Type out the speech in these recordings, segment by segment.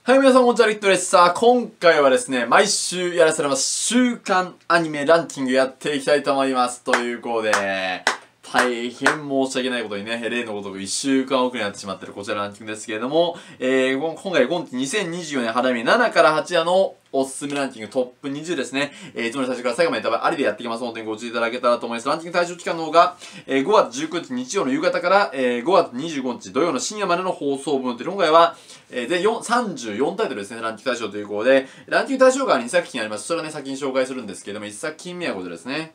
はい、皆さん、こんにちは、リットです。さあ、今回はですね、毎週やらされます、週刊アニメランキングやっていきたいと思います。ということで、大変申し訳ないことにね、例のごとく1週間遅れになってしまっているこちらのランキングですけれども、今回、今期2024年春アニメ7から8話のおすすめランキングトップ20ですね。いつもの最初から最後まで多分ありでやっていきますのでご注意いただけたらと思います。ランキング対象期間の方が、5月19日日曜の夕方から、5月25日土曜の深夜までの放送分という、今回は、全34タイトルですね、ランキング対象ということで、ランキング対象が2作品あります。それはね、先に紹介するんですけれども、1作品目はこちらですね。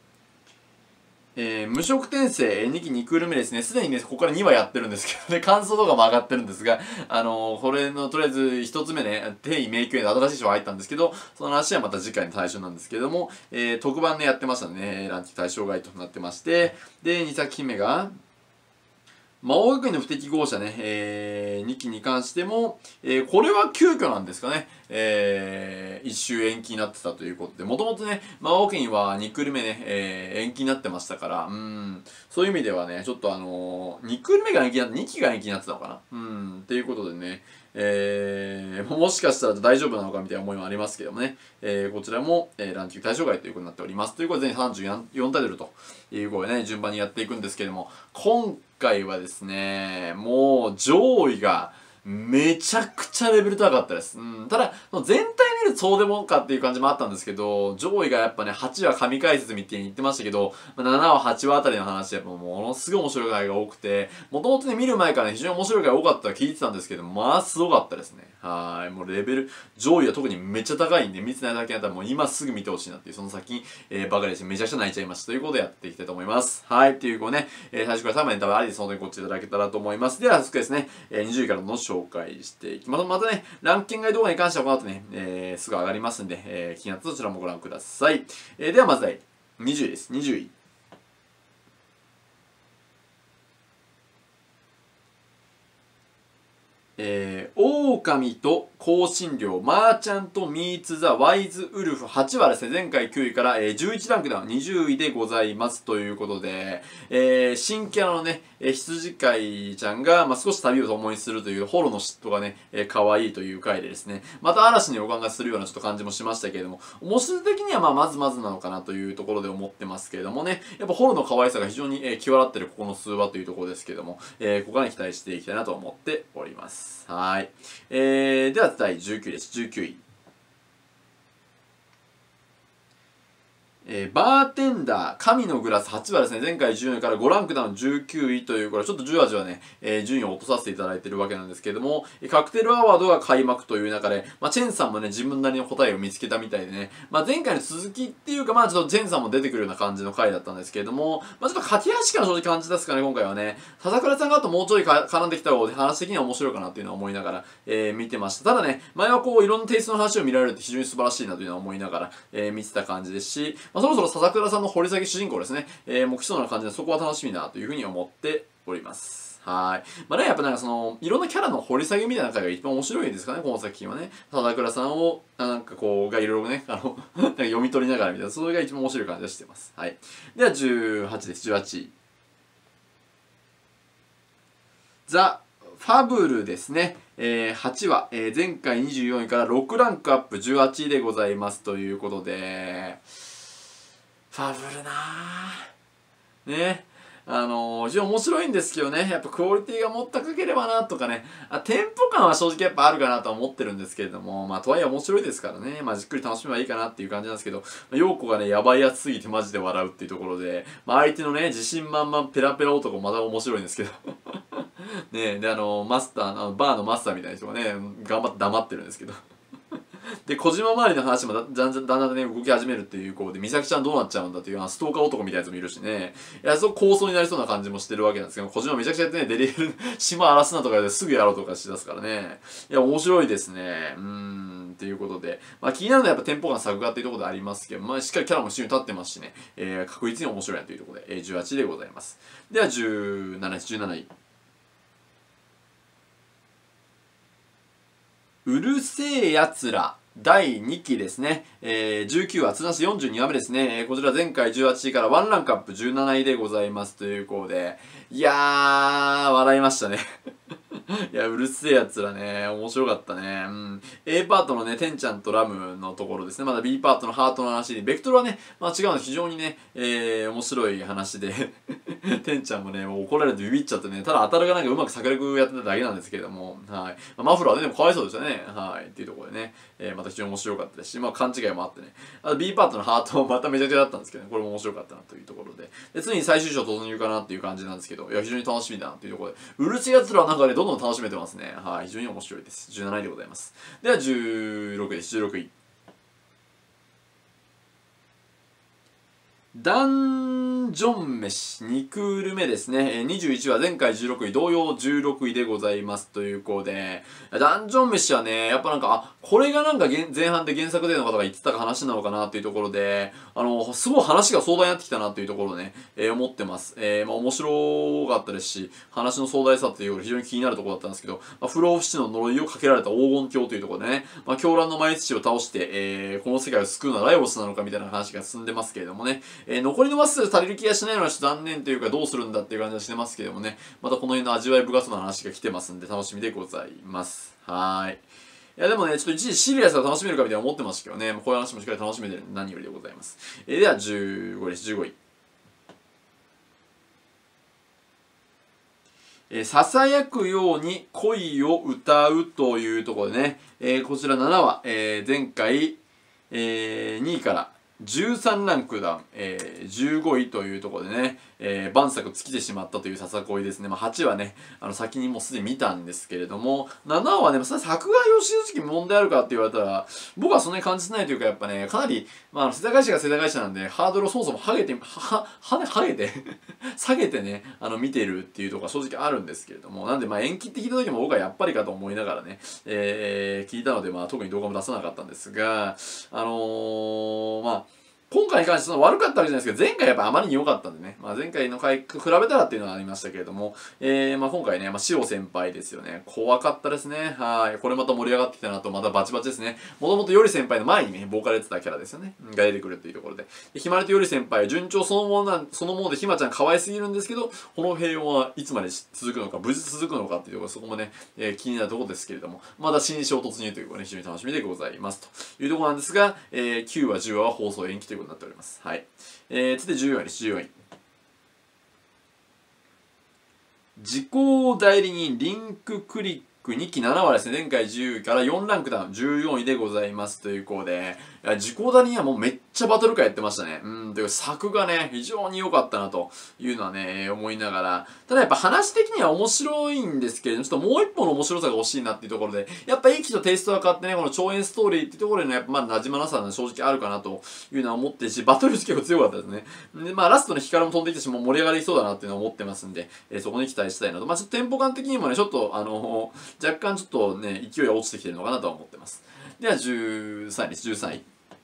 無色転生2期2クール目ですね。すでにね、ここから2話やってるんですけどね、感想とかも上がってるんですが、これのとりあえず1つ目ね、定位迷宮への新しい章が入ったんですけど、その話はまた次回の対象なんですけれども、特番でやってましたね、ランキング対象外となってまして、で、2作品目が、魔王学院の不適合者ね、2期に関しても、これは急遽なんですかね、一周延期になってたということで、もともとね、魔王学院は2クール目ね、延期になってましたから、そういう意味ではね、ちょっと2クール目が延期になって、2期が延期になってたのかなっていうことでね、もしかしたら大丈夫なのかみたいな思いもありますけどもね、こちらも、ランキング対象外ということになっております。ということで、全34タイトルということでね、順番にやっていくんですけども、今回はですね、もう上位がめちゃくちゃレベル高かったです。ただ、全体見るとそうでもかっていう感じもあったんですけど、上位がやっぱね、8話神解説みたいに言ってましたけど、7話、8話あたりの話やっぱものすごい面白い回が多くて、もともとね、見る前からね、非常に面白い回が多かったと聞いてたんですけど、まあ、すごかったですね。もうレベル、上位は特にめっちゃ高いんで、見てないだけだったらもう今すぐ見てほしいなっていう、その先、ばかりです。めちゃくちゃ泣いちゃいました。ということでやっていきたいと思います。はい、っていうこうね、最初から最後まで多分ありですので、ご注意いただけたらと思います。では、早速ですね、20位からの紹介していきます。またね、ランキング外動画に関してはこの後ね、すぐ上がりますんで、気になったらそちらもご覧ください。ではまず第20位です。20位。狼と香辛料、マーチャント・ミーツ・ザ・ワイズ・ウルフ8話ですね、前回9位から、11ランクダウン20位でございますということで、新キャラのね、羊飼いちゃんが、少し旅を共にするというホロの嫉妬がね、可愛いという回でですね、また嵐に予感がするようなちょっと感じもしましたけれども、面白的にはまずまずなのかなというところで思ってますけれどもね、やっぱホロの可愛さが非常に、際立ってるここの数話というところですけれども、ここから期待していきたいなと思っております。はい。では第19位です。19位。バーテンダー、神のグラス8話ですね。前回10位から5ランクダウン19位という、これちょっとじわじわね、順位を落とさせていただいているわけなんですけれども、カクテルアワードが開幕という中で、チェンさんもね、自分なりの答えを見つけたみたいでね、前回の続きっていうか、ちょっとチェンさんも出てくるような感じの回だったんですけれども、ちょっと駆け足感正直感じですかね、今回はね。笹倉さんがあともうちょい絡んできた方で話的には面白いかなっていうのは思いながら、見てました。ただね、前はこう、いろんなテイストの話を見られるって非常に素晴らしいなというのは思いながら、見てた感じですし、そろそろ笹倉さんの掘り下げ主人公ですね、もう来そうな感じでそこは楽しみだなというふうに思っております。はい。やっぱなんかいろんなキャラの掘り下げみたいな回が一番面白いですかね、この作品はね。笹倉さんを、なんかこう、がいろいろね、なんか読み取りながらみたいな、それが一番面白い感じがしてます。はい。では、18です、18位。ザ・ファブルですね。8話、前回24位から6ランクアップ18位でございますということで、ファブルなぁ。ね。非常に面白いんですけどね、やっぱクオリティがもっと高ければなとかね、テンポ感は正直やっぱあるかなとは思ってるんですけれども、とはいえ面白いですからね、じっくり楽しめばいいかなっていう感じなんですけど、陽子がね、やばいやつすぎてマジで笑うっていうところで、相手のね、自信満々ペラペラ男また面白いんですけど、ねで、マスター、バーのマスターみたいな人がね、頑張って黙ってるんですけど、で、小島周りの話もだんだんね、動き始めるっていう子で、美咲ちゃんどうなっちゃうんだっていうストーカー男みたいなやつもいるしね、いや、そう構想になりそうな感じもしてるわけなんですけど、小島めちゃくちゃやってね、デリヘル、島荒らすなとかですぐやろうとかしだすからね。いや、面白いですね。っていうことで。気になるのはやっぱテンポ感作画っていうところでありますけど、しっかりキャラも一緒に立ってますしね、確実に面白いなというところで、18でございます。では、17位。うるせえやつら。第2期ですね。19話、通算して42話目ですね。こちら前回18位から1ランクアップ17位でございますということで。いやー、笑いましたね。 いや、うるせえやつらね、面白かったね。うん。A パートのね、てんちゃんとラムのところですね。まだ B パートのハートの話で、ベクトルはね、まあ違うの非常にね、面白い話でてんちゃんもね、もう怒られてビビっちゃってね、ただ当たるがなんかうまく策略やってただけなんですけれども、はい。まあ、マフラーででもかわいそうでしたね。はい。っていうところでね、また非常に面白かったですし、まあ勘違いもあってね。あと B パートのハートもまためちゃくちゃだったんですけどね、これも面白かったなというところで。で、ついに最終章突入かなっていう感じなんですけど、いや、非常に楽しみだなというところで、うるちやつらはなんかね、どんどん楽しめてますね。はい。非常に面白いです。17位でございます。では、16です。16位。ダンジョン飯2クール目ですね。21話前回16位同様16位でございますということで、ダンジョン飯はね、やっぱなんか、これがなんか前半で原作での方が言ってた話なのかなっていうところで、すごい話が壮大になってきたなっていうところをね、思ってます。まあ面白かったですし、話の壮大さっていうのが非常に気になるところだったんですけど、不老不死の呪いをかけられた黄金鏡というところでね、狂乱の前土を倒して、この世界を救うのはライオスなのかみたいな話が進んでますけれどもね、残りのマス足りる気がしないのはちょっと残念というかどうするんだっていう感じはしてますけどもね、またこの辺の味わい深そうな話が来てますんで楽しみでございます。はーい。いやでもね、ちょっと一時シリアスが楽しめるかみたいな思ってましたけどね、こういう話もしっかり楽しめてるんで何よりでございます。では15です、15位。ささやくように恋を歌うというところでね、こちら7話、前回、2位から13ランクダウン、15位というところでね、晩作尽きてしまったというささこいですね。まあ、8はね、先にもうすでに見たんですけれども、7はね、作画吉之問題あるかって言われたら、僕はそんなに感じてないというか、やっぱね、かなり、まあ、世田谷市が世田谷市なんで、ハードルをそもそも下げて下げてね、見てるっていうところが正直あるんですけれども、なんで、まあ、延期って聞いた時も僕はやっぱりかと思いながらね、聞いたので、まあ、特に動画も出さなかったんですが、まあ、今回に関してその悪かったわけじゃないですけど、前回やっぱあまりに良かったんでね、まあ、前回の回比べたらっていうのはありましたけれども、まあ、今回ね、まあ、塩先輩ですよね。怖かったですね。はい。これまた盛り上がってきたなと、またバチバチですね。もともとより先輩の前にね、ボーカルやってたキャラですよね。が出てくるっていうところで。ひまわりとより先輩、順調そのものでひまちゃん可愛すぎるんですけど、この平穏はいつまで続くのか、無事続くのかっていうところ、そこもね、気になるところですけれども、まだ新章突入ということで、非常に楽しみでございますというところなんですが、9話、10話は放送延期ということになっております。はい。続いて14位です、14位。時効代理人リンククリック2期7話ですね。前回10位から4ランクダウン14位でございますということで、時効代理人はもうめっちゃバトル会やってましたね。という作がね、非常に良かったなというのはね、思いながら、ただやっぱ話的には面白いんですけれども、ちょっともう一歩の面白さが欲しいなっていうところで、やっぱ一期とテイストが変わってね、この超演ストーリーっていうところでのやっぱまだ馴染まなさが正直あるかなというのは思ってるし、バトル結構強かったですね。で、まあラストの光も飛んできたし、もう盛り上がりそうだなっていうのは思ってますんで、そこに期待したいなと。まあちょっとテンポ感的にもね、ちょっと若干ちょっとね、勢いが落ちてきてるのかなとは思ってます。では13位です、13位。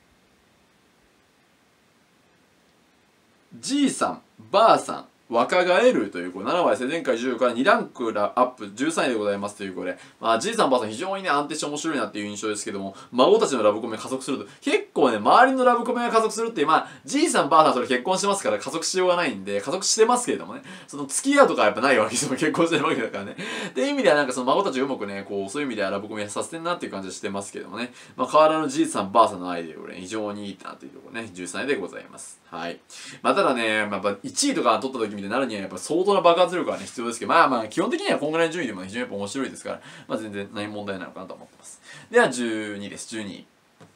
じいさん、ばあさん、若返るというこれ7話ですね。前回10から2ランクアップ13位でございますということで、まあ、じいさんばあさん非常にね、安定して面白いなっていう印象ですけども、孫たちのラブコメ加速すると、結構ね、周りのラブコメが加速するっていう、まあ、じいさんばあさんそれ結婚してますから加速しようがないんで、加速してますけれどもね、その付き合うとかはやっぱないわけですよ。結婚してるわけだからね。っていう意味ではなんかその孫たちがうまくね、こう、そういう意味ではラブコメさせてんなっていう感じはしてますけどもね、まあ、変わらぬじいさんばあさんのアイデアをね、非常にいいなというところね、13位でございます。はい。まあ、ただね、まあ、1位とか取った時みたいになるにはやっぱ相当な爆発力がね、必要ですけど、まあまあ、基本的にはこんぐらいの順位でも、ね、非常にやっぱ面白いですから、まあ全然ない問題なのかなと思ってます。では12です、12位。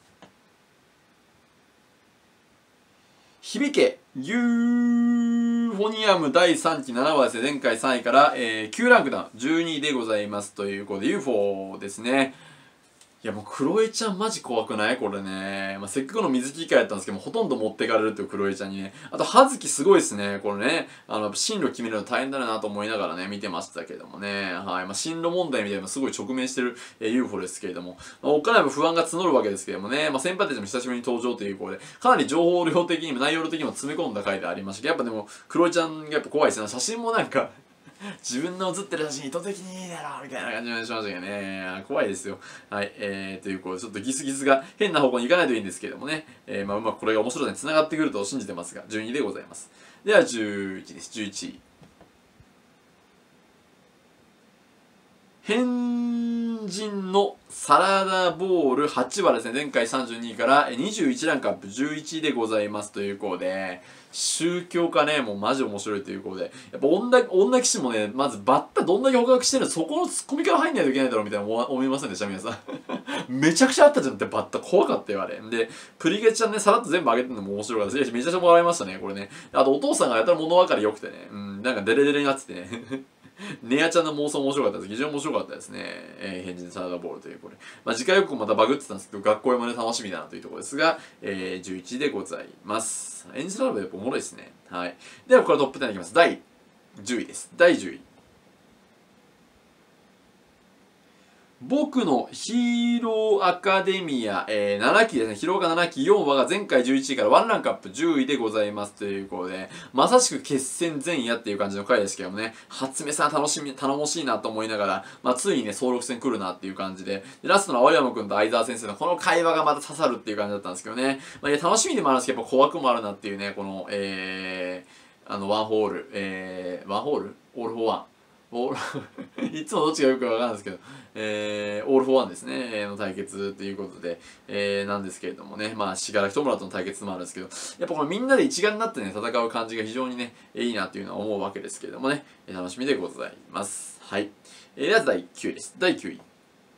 響け、ユーフォニアム第3期7話ですね。前回3位から、9ランクダウン、12位でございますということで、UFO ですね。いやもうクロエちゃんマジ怖くないこれね。まあ、せっかくの水着以下やったんですけども、ほとんど持ってかれるっていうクロエちゃんにね。あと、葉月すごいですね。これね。進路決めるの大変だなと思いながらね、見てましたけどもね。はい。まあ、進路問題みたいなのすごい直面してる、UFO ですけれども。まあ、おっかない不安が募るわけですけどもね。まあ、先輩たちも久しぶりに登場ということで、かなり情報量的にも内容的にも詰め込んだ回でありましたけど、やっぱでも、クロエちゃんがやっぱ怖いですね。写真もなんか自分の写ってる写真意図的にいいだろみたいな感じがしましたけどね。怖いですよ。はい。ということで、ちょっとギスギスが変な方向に行かないといいんですけどもね。まあ、うまくこれが面白さに繋がってくると信じてますが、順位でございます。では、11です。11位。 変人のサラダボール8話ですね。前回32位から21ランクアップ11位でございますということで、宗教家ね、もうマジ面白いということで、やっぱ女騎士もね、まずバッタどんだけ捕獲してるの、そこのツッコミから入んないといけないだろうみたいな思いませんでした、皆さん。めちゃくちゃあったじゃんってバッタ怖かったよ、あれ。で、プリゲちゃんね、さらっと全部上げてるのも面白かったです。めちゃくちゃもらいましたね、これね。あとお父さんがやったら物分かり良くてね、なんかデレデレになっててね。ネアちゃんの妄想面白かったです。非常に面白かったですね。変人サラダボールというこれ。まあ、次回予告またバグってたんですけど、学校へまで楽しみだなというところですが、11位でございます。演じラブやっぱおもろいですね。はい。では、これトップ10いきます。第10位です。第10位。僕のヒーローアカデミア、7期ですね。ヒーローアカ7期4話が前回11位から1ランクアップ10位でございますということで、まさしく決戦前夜っていう感じの回ですけどもね、初目さん頼もしいなと思いながら、まあ、ついにね、総力戦来るなっていう感じで、ラストの青山くんと相沢先生のこの会話がまた刺さるっていう感じだったんですけどね、まあ、楽しみでもあるんですけど、やっぱ怖くもあるなっていうね、この、ワンホール、ワンホールオールフォーワン。いつもどっちがよくわかんないですけど、オール・フォー・ワンですね、の対決ということで、なんですけれどもね、まあ、信楽友との対決もあるんですけど、やっぱこのみんなで一丸になってね、戦う感じが非常にね、いいなというのは思うわけですけれどもね、楽しみでございます。はい。では第9位です。第9位。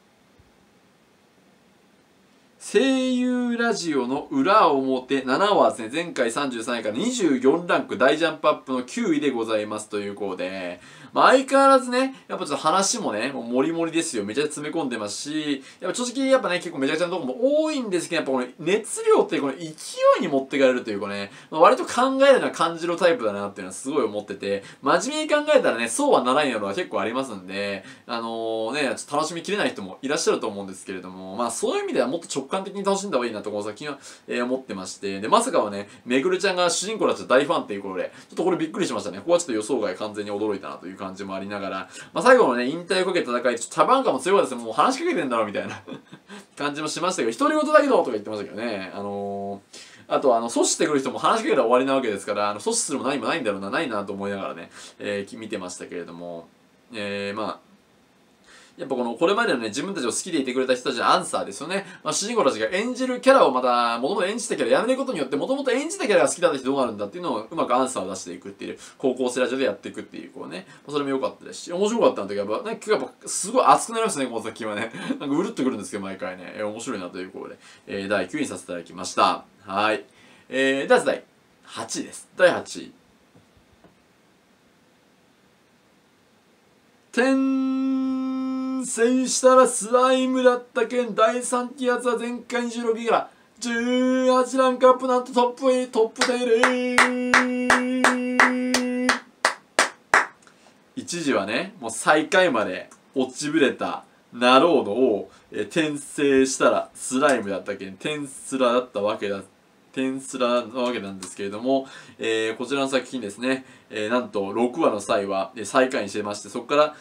声優ラジオの裏表7話ですね、前回33位から24ランク大ジャンプアップの9位でございますということで、まあ相変わらずね、やっぱちょっと話もね、もうモリモリですよ。めちゃくちゃ詰め込んでますし、やっぱ正直やっぱね、結構めちゃくちゃなとこも多いんですけど、やっぱこの熱量ってこの勢いに持ってかれるというかね、まあ、割と考えるのは感じるタイプだなっていうのはすごい思ってて、真面目に考えたらね、そうはならんよのは結構ありますんで、ちょっと楽しみきれない人もいらっしゃると思うんですけれども、まあそういう意味ではもっと直感的に楽しんだ方がいいなとこの作品は、思ってまして、で、まさかはね、めぐるちゃんが主人公たち大ファンっていうことで、ちょっとこれびっくりしましたね。ここはちょっと予想外完全に驚いたなという感じもありながら、まあ最後のね、引退をかけた戦い、ちょっと茶番感も強いですね。もう話しかけてんだろみたいな感じもしましたけど、独り言だけどとか言ってましたけどね。あと阻止してくる人も話しかけたら終わりなわけですから、阻止するも何もないんだろうな、ないなと思いながらね、見てましたけれども、まあ、やっぱこれまでのね、自分たちを好きでいてくれた人たちのアンサーですよね。まあ、主人公たちが演じるキャラをまた、もともと演じたキャラやめることによって、もともと演じたキャラが好きだった人どうなるんだっていうのをうまくアンサーを出していくっていう、高校生ラジオでやっていくっていう、こうね、それも良かったですし、面白かったんだけど、やっぱすごい熱くなりましたね、この作品はね。なんかうるっとくるんですけど、毎回ね、面白いなということで、第9位にさせていただきました。はい。では第8位です。第8位。転生したらスライムだったけん第3期やつは前回26位から18ランクアップなんとトップ10一時はねもう最下位まで落ちぶれたナロードを転生したらスライムだったけん転スラだったわけだ転スラなわけなんですけれども、こちらの作品ですね、なんと6話の際は最下位にしてまして、そこから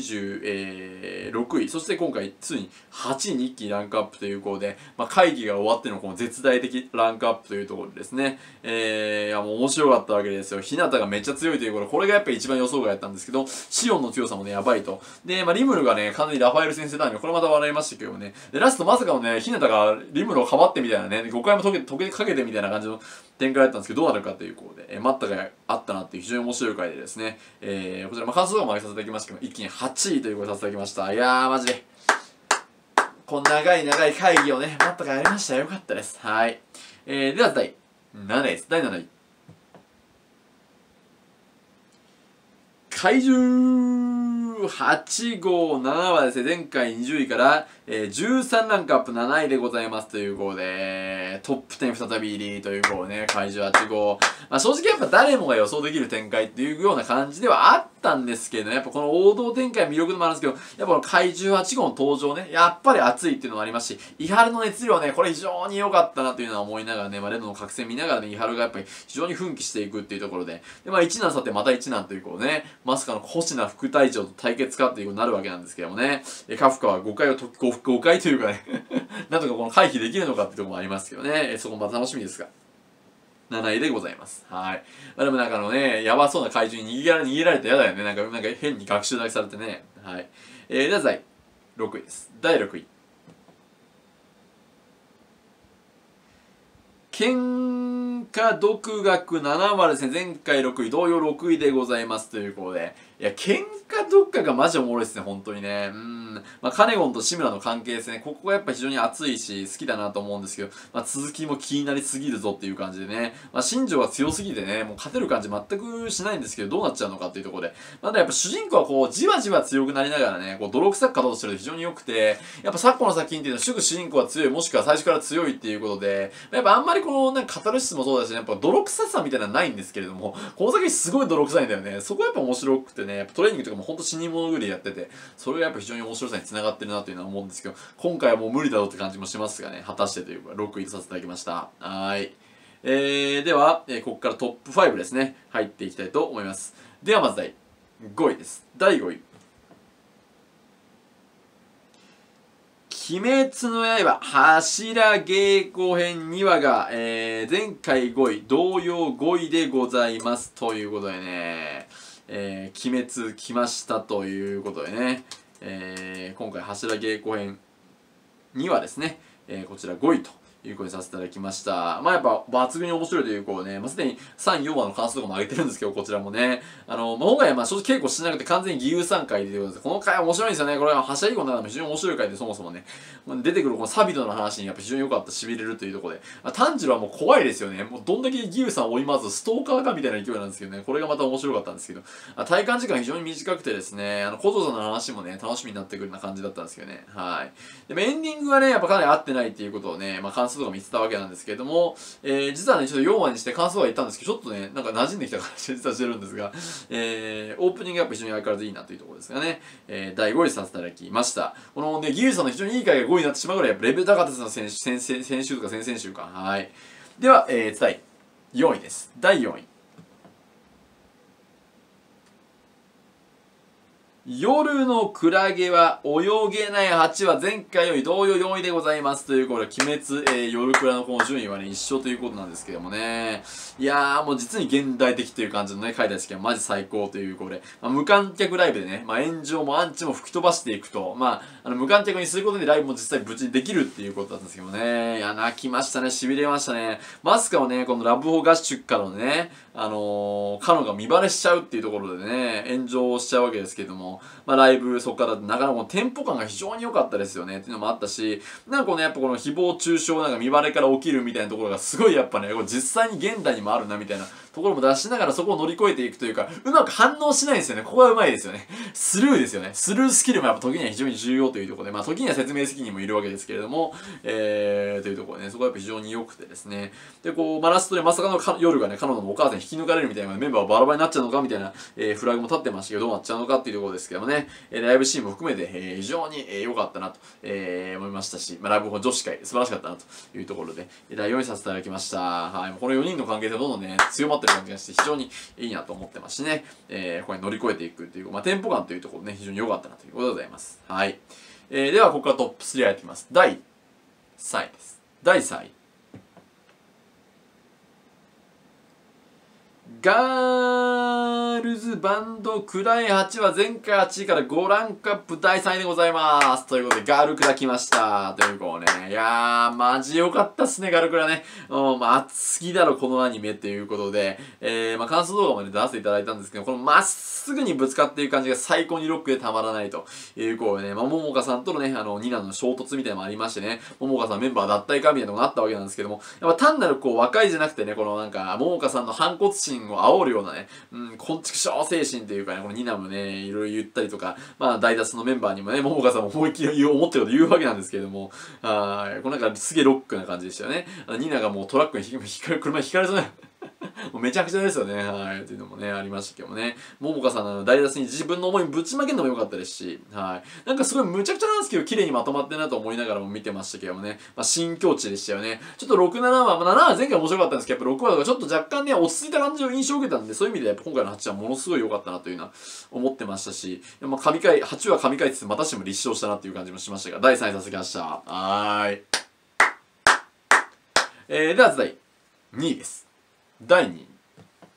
26位、そして今回ついに8位に一気にランクアップということで、まあ、会議が終わってのこの絶大的ランクアップというところでですね、いやもう面白かったわけですよ。日向がめっちゃ強いということで、これがやっぱり一番予想外やったんですけど、シオンの強さもね、やばいと。で、まあ、リムルがね、完全にラファエル先生だね、これまた笑いましたけどね。で、ラストまさかのね、日向がリムルをかばってみたいなね、誤解も解けかけてみたいな感じの展開だったんですけど、どうなるかということで、待ったがあったなっていう非常に面白い回でですね、こちら、感想がも上げさせていただきましたけど、一気に8位ということでさせていただきました。いやー、マジで、この長い会議をね、待ったがやりました。よかったです。はい。では、第7位です。第7位。怪獣8号7話ですね、前回20位から、13ランクアップ7位でございますということで、トップ10再び入りということね、怪獣8号。まあ正直やっぱ誰もが予想できる展開っていうような感じではあったんですけど、やっぱこの王道展開魅力でもあるんですけど、やっぱこの怪獣8号の登場ね、やっぱり熱いっていうのもありますし、伊原の熱量ね、これ非常に良かったなというのは思いながらね、まあレノの覚醒見ながらね、伊原がやっぱり非常に奮起していくっていうところで、で、まあ一難去ってまた一難というこうね、まさかの星名副隊長と対決かっていうことになるわけなんですけどもね、カフカは誤解というかねなんとかこの回避できるのかっていうところもありますけどね、そこもまた楽しみですが。7位でございます。はい。まあ、でもなんかやばそうな怪獣に逃げられて嫌だよね。なんか変に学習だけされてね。はい。 では第6位です。第6位。喧嘩独学7話ですね。前回6位、同様6位でございますということで。いや、喧嘩独学がマジおもろいですね、本当にね。まあ、カネゴンと志村の関係ですね。ここがやっぱ非常に熱いし、好きだなと思うんですけど、まあ、続きも気になりすぎるぞっていう感じでね。まあ、新庄が強すぎてね、もう勝てる感じ全くしないんですけど、どうなっちゃうのかっていうところで。まだやっぱ主人公はこう、じわじわ強くなりながらね、こう、泥臭く勝とうとしてると非常に良くて、やっぱ昨今の作品っていうのはすぐ主人公は強い、もしくは最初から強いっていうことで、やっぱあんまりこの、なんかカタルシスもそうだし、やっぱ泥臭さみたいなのはないんですけれども、この作品すごい泥臭いんだよね。そこはやっぱ面白くてね、やっぱトレーニングとかもほんと死に物狂いやってて、それがやっぱ非常に面白さに繋がってるなというのは思うんですけど、今回はもう無理だろうって感じもしますがね、果たしてというか、6位とさせていただきました。はい。では、ここからトップ5ですね、入っていきたいと思います。ではまず第5位です。第5位。鬼滅の刃柱稽古編2話が、前回5位、同様5位でございます。ということでね、鬼滅来ましたということでね、今回柱稽古編2話ですね、こちら5位ということにさせていただきました。まあやっぱ抜群に面白いというこうね、まあ、すでに3、4話の感想とかも上げてるんですけど、こちらもね。まあ、今回はまあ正直稽古してなくて完全に義勇参回ということで、この回は面白いんですよね。これは柱以降の中でも非常に面白い回でそもそもね、出てくるこのサビドの話にやっぱ非常に良かった、痺れるというところで。炭治郎はもう怖いですよね。もうどんだけ義勇さんを追い回すストーカーかみたいな勢いなんですけどね、これがまた面白かったんですけど、体感時間非常に短くてですね、小僧さんの話もね、楽しみになってくるような感じだったんですけどね。はい。でもエンディングはね、やっぱかなり合ってないっていうことをね、まあ感想とか見てたわけなんですけれども、実はね、ちょっと4話にして感想は言ったんですけど、ちょっとね、なんか馴染んできた感じで実はしてるんですが、オープニングがやっぱ非常に相変わらずいいなというところですがね、第5位させていただきました。このね、ギユさんの非常にいい回が5位になってしまうぐらい、やっぱレベル高かったですの、先週とか先々週か。はい。では、第4位です。第4位。夜のクラゲは泳げない8は前回より同様4位でございます。ということで、鬼滅、夜クラのこの順位はね、一緒ということなんですけどもね。いやー、もう実に現代的という感じのね、回ですけど、マジ最高ということで、まあ、無観客ライブでね、まあ、炎上もアンチも吹き飛ばしていくと、まあ、無観客にすることでライブも実際無事にできるっていうことだったんですけどね。いや、泣きましたね、痺れましたね。まさかはね、このラブホ合宿からのね、カノが見バレしちゃうっていうところでね、炎上しちゃうわけですけども、まあライブそこからなかなかテンポ感が非常に良かったですよねっていうのもあったし、なんかこのやっぱこの誹謗中傷なんか見バレから起きるみたいなところがすごいやっぱね、実際に現代にもあるなみたいなところも出しながらそこを乗り越えていくというか、うまく反応しないんですよね。ここがうまいですよね。スルーですよね。スルースキルもやっぱ時には非常に重要というところで、まあ時には説明責任もいるわけですけれども、というところでね、そこはやっぱ非常に良くてですね。で、こう、ラストでまさかの夜がね、彼女のお母さんに引き抜かれるみたいなメンバーバラバラになっちゃうのかみたいな、フラグも立ってましたけど、どうなっちゃうのかっていうところですけどもね、ライブシーンも含めて、非常に良かったなと、思いましたし、まあ、ライブ女子会素晴らしかったなというところで、第4位させていただきました。はい。この4人の関係性がどんどんね、強まってる感じがして非常にいいなと思ってますしね、ここに乗り越えていくっていう、まあ、テンポ感というところね、非常に良かったなということでございます。はい。では、ここからトップ3入っていきます。第3位です。第3位。ガールズバンドクライ8は前回8位から5ランクアップ第3位でございます。ということで、ガルクラ来ました。ということでね。いやー、マジ良かったっすね、ガルクラね。まあ、熱すぎだろ、このアニメっていうことで、まあ、感想動画まで出していただいたんですけど、このまっすぐにぶつかっていく感じが最高にロックでたまらないということでね、まあ、ももかさんとのね、ニナの衝突みたいなのもありましてね、ももかさんメンバー脱退かみたいなのがあったわけなんですけども、やっぱ単なるこう、和解じゃなくてね、このなんか、ももかさんの反骨心を煽るようなね、こんちくしょう精神というかね、このニナもね、いろいろ言ったりとか、まあ、大脱のメンバーにもね、ももかさんも思いっきり思ってること言うわけなんですけれども、このなんかすげえロックな感じでしたよね。ニナがもうトラックに車にひかれそうなもうめちゃくちゃですよね。はい。っていうのもね、ありましたけどもね。ももかさんの大脱に自分の思いぶちまけるのも良かったですし、はい。なんかすごいむちゃくちゃなんですけど、綺麗にまとまってるなと思いながらも見てましたけどもね。まあ、新境地でしたよね。ちょっと6、7話、まあ、7話前回面白かったんですけど、やっぱ6話とかちょっと若干ね、落ち着いた感じの印象を受けたんで、そういう意味でやっぱ今回の8話ものすごい良かったなというのは思ってましたし、まあ、8話神回ってまたしても立証したなっていう感じもしましたが、第3位させてきました。はーい。では第2位です。第2位。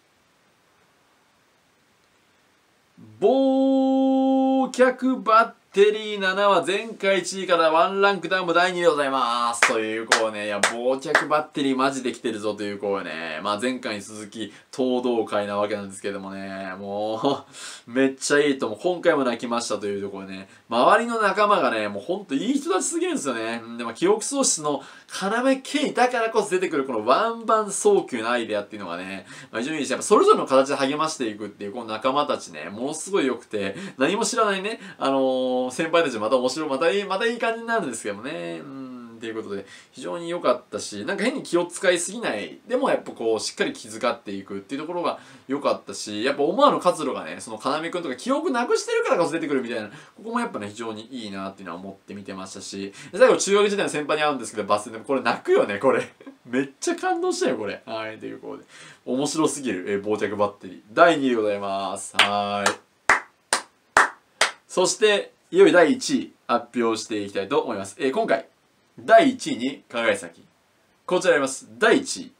忘却バッテリー7は前回1位からワンランクダウンも第2位でございます。というこうね、いや、忘却バッテリーマジで来てるぞというこうね、まあ前回に続き、東道会なわけなんですけどもね、もう、めっちゃいいと思う。今回も泣きましたというところでね、周りの仲間がね、もうほんといい人たちすぎるんですよね。でも記憶喪失の要ケイだからこそ出てくるこのワンバン早急なアイデアっていうのがね、まあ、非常にいいし、やっぱそれぞれの形で励ましていくっていうこの仲間たちね、ものすごい良くて、何も知らないね、先輩たちまた面白い、またいい感じになるんですけどもね。っていうことで、非常に良かったし、なんか変に気を使いすぎない、でもやっぱこう、しっかり気遣っていくっていうところが良かったし、やっぱ思わぬ活路がね、その要くんとか記憶なくしてるからこそ出てくるみたいな、ここもやっぱね、非常にいいなっていうのは思って見てましたし、最後中学時代の先輩に会うんですけど、バスでもこれ泣くよね、これ。めっちゃ感動したよ、これ。はい、ということで。面白すぎる、忘却バッテリー。第2位でございます。はい。そして、いよいよ第1位発表していきたいと思います。今回、第1位に輝いた先。こちらあります。第1位。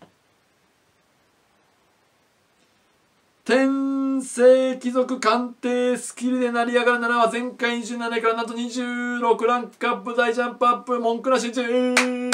天聖貴族鑑定スキルで成り上がるならは前回27位からなんと26ランクアップ大ジャンプアップ文句なし1位。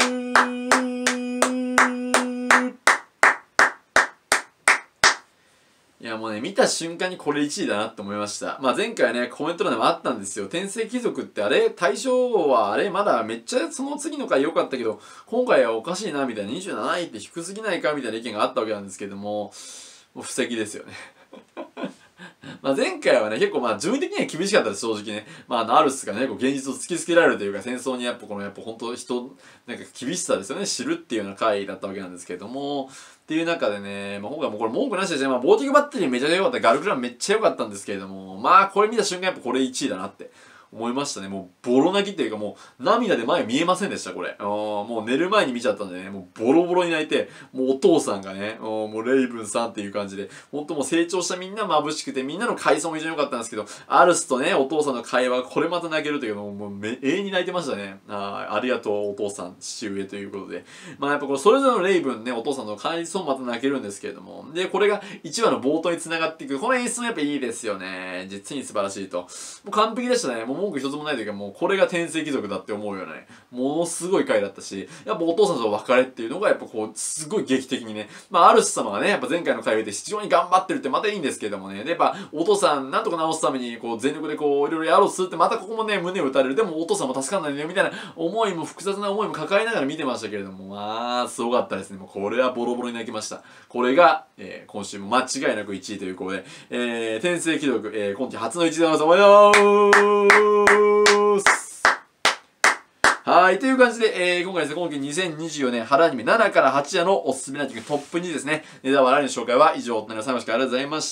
いやもうね、見た瞬間にこれ1位だなって思いました。まあ前回はね、コメント欄でもあったんですよ。天聖貴族ってあれ対象はあれまだめっちゃその次の回良かったけど、今回はおかしいなみたいな27位って低すぎないかみたいな意見があったわけなんですけども、もう布石ですよね。まあ前回はね、結構まあ順位的には厳しかったです、正直ね。まあアルスがね、こう現実を突きつけられるというか、戦争にやっぱ本当人、なんか厳しさですよね、知るっていうような回だったわけなんですけれども、っていう中でね、まあ今回もこれ文句なしですね、まあボーティングバッテリーめちゃくちゃ良かった、ガルクランめっちゃ良かったんですけれども、まあこれ見た瞬間やっぱこれ1位だなって思いましたね。もうボロ泣きっていうかもう涙で前見えませんでした、これ。もう寝る前に見ちゃったんでね、もうボロボロに泣いて、もうお父さんがね、もうレイブンさんっていう感じで、ほんともう成長したみんな眩しくて、みんなの回想も非常に良かったんですけど、アルスとね、お父さんの会話がこれまた泣けるというのもう永遠に泣いてましたね。ありがとうお父さん、父上ということで。まあやっぱこれそれぞれのレイブンね、お父さんの回想もまた泣けるんですけれども、で、これが1話の冒頭に繋がっていく、この演出もやっぱいいですよね。実に素晴らしいと。もう完璧でしたね。もう文句一つもないというか、もうこれが天聖貴族だって思うよね。ものすごい回だったし、やっぱお父さんとの別れっていうのがやっぱこう、すごい劇的にね、まあアルス様がね、やっぱ前回の回を見て非常に頑張ってるってまたいいんですけどもね、でやっぱお父さんなんとか直すためにこう全力でこういろいろやろうとするってまたここもね、胸を打たれる。でもお父さんも助かんないんだよみたいな思いも複雑な思いも抱えながら見てましたけれども、まあ、すごかったですね。もうこれはボロボロに泣きました。これが、今週も間違いなく1位ということで、天聖貴族、今季初の1位でございます。おめでとうございます。はい、という感じで、今回ですね、今期2024年春アニメ7から8話のおすすめランキングトップ2ですね。ネタバレの紹介は以上となります。最後までありがとうございました。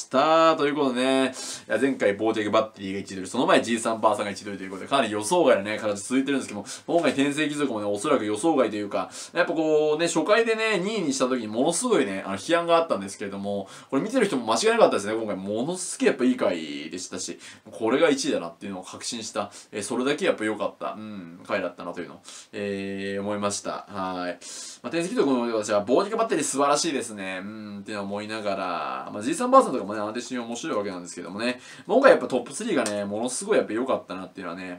ということでね、前回ボーテクバッテリーが1位取り、その前 G さんバーさんが1位取りということで、かなり予想外のね、形続いてるんですけども、今回天聖貴族もね、おそらく予想外というか、やっぱこうね、初回でね、2位にした時にものすごいね、批判があったんですけれども、これ見てる人も間違いなかったですね。今回ものすげえやっぱいい回でしたし、これが1位だなっていうのを確信した、それだけやっぱ良かった、回だったなというのを、思いました。はい。まあ、天聖貴族の私は、ボーディカバッテリー素晴らしいですね。っていうのを思いながら、まあ、G3 バーサンとかもね、私に面白いわけなんですけどもね、今回やっぱトップ3がね、ものすごいやっぱ良かったなっていうのはね、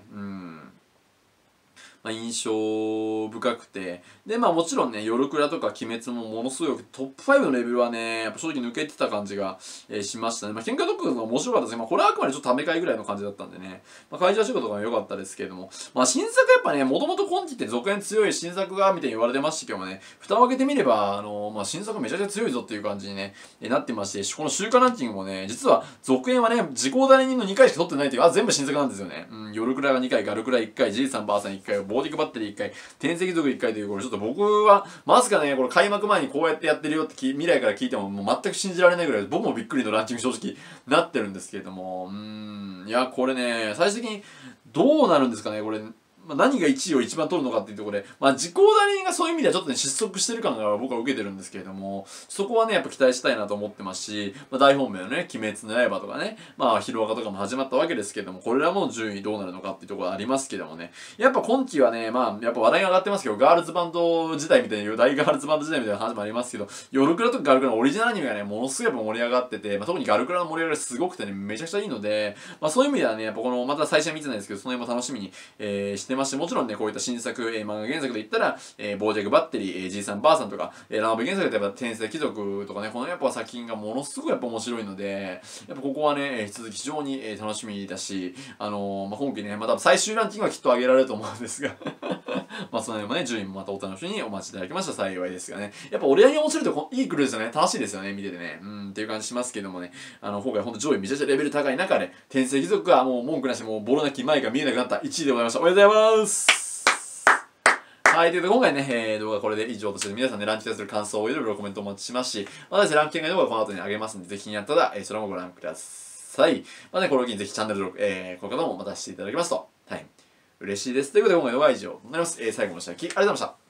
まあ、印象深くて、でまあもちろんね、夜倉とか鬼滅もものすごいトップ5のレベルはね、やっぱ正直抜けてた感じが、しましたね。まあ喧嘩ドッグが面白かったですけど、まあこれはあくまでちょっとため会ぐらいの感じだったんでね、まあ会場仕事が良かったですけれども、まあ新作やっぱね、もともと今期って続編強い新作がみたいに言われてましたけどもね、蓋を開けてみれば、まあ新作めちゃくちゃ強いぞっていう感じにね、なってまして、この週間ランキングもね、実は続編はね、時効代理人の2回しか取ってないという、全部新作なんですよね。夜倉が2回、ガルクラ1回、G さんバーさん1回、ボーディクバッテリー1回、天聖貴族1回という、これちょっと僕は、まさかね、これ開幕前にこうやってやってるよって未来から聞いても、もう全く信じられないぐらい、僕もびっくりのランキング正直なってるんですけれども、いや、これね、最終的にどうなるんですかね、これ。 まあ、何が1位を一番取るのかっていうところで、まあ、時効ダニがそういう意味ではちょっとね、失速してる感が僕は受けてるんですけれども、そこはね、やっぱ期待したいなと思ってますし、まあ、大本命のね、鬼滅の刃とかね、まあ、ヒロアカとかも始まったわけですけれども、これらも順位どうなるのかっていうところありますけどもね、やっぱ今期はね、まあ、やっぱ話題が上がってますけど、ガールズバンド時代みたいな、大ガールズバンド時代みたいな話もありますけど、夜クラとかガルクラのオリジナルアニメがね、ものすごいやっぱ盛り上がってて、まあ、特にガルクラの盛り上がりすごくてね、めちゃくちゃいいので、まあ、そういう意味ではね、やっぱこの、また最初は見てないですけど、その辺も楽しみに、してまして、もちろんね、こういった新作、漫画原作で言ったら、ボージャグバッテリー、じいさんばあさんとか、ラノベ原作でやっぱ天才貴族とかね、このやっぱ作品がものすごいやっぱ面白いので、やっぱここはね、引き続き非常に、楽しみだし、まあ、今期ね、まあ多分最終ランキングはきっと上げられると思うんですがまあその辺もね、順位もまたお楽しみにお待ちいただきました幸いですがね。やっぱ俺らに面白いといい来るですよね。楽しいですよね、見ててね。っていう感じしますけどもね。今回ほんと上位めちゃくちゃレベル高い中で、天聖貴族はもう文句なし、もうボロなき前が見えなくなった1位でございました。おめでとうございます。はい、ということで今回ね、動画これで以上として皆さんね、ランキングする感想をいろいろコメントお待ちしますし、またですね、ランキングの動画この後に上げますんで、ぜひ気になったら、それもご覧ください。まあね、これを機にぜひチャンネル登録、この方もまたしていただきますと、はい、嬉しいです。ということで今回の動画は以上となります。最後までご視聴ありがとうございました。